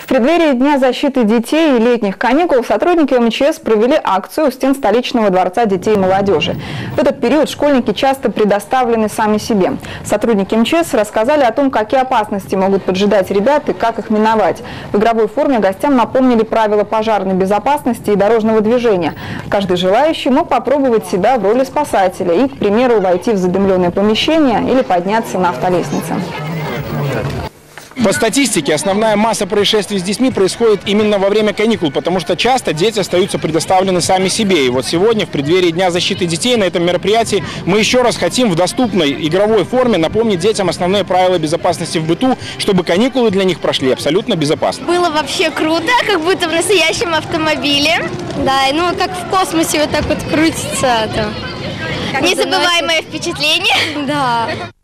В преддверии Дня защиты детей и летних каникул сотрудники МЧС провели акцию у стен столичного дворца детей и молодежи. В этот период школьники часто предоставлены сами себе. Сотрудники МЧС рассказали о том, какие опасности могут поджидать ребят и как их миновать. В игровой форме гостям напомнили правила пожарной безопасности и дорожного движения. Каждый желающий мог попробовать себя в роли спасателя и, к примеру, войти в задымленное помещение или подняться на автолестнице. По статистике, основная масса происшествий с детьми происходит именно во время каникул, потому что часто дети остаются предоставлены сами себе. И вот сегодня, в преддверии Дня защиты детей, на этом мероприятии мы еще раз хотим в доступной игровой форме напомнить детям основные правила безопасности в быту, чтобы каникулы для них прошли абсолютно безопасно. Было вообще круто, как будто в настоящем автомобиле. Да, ну как в космосе вот так вот крутится. Незабываемое впечатление. Да.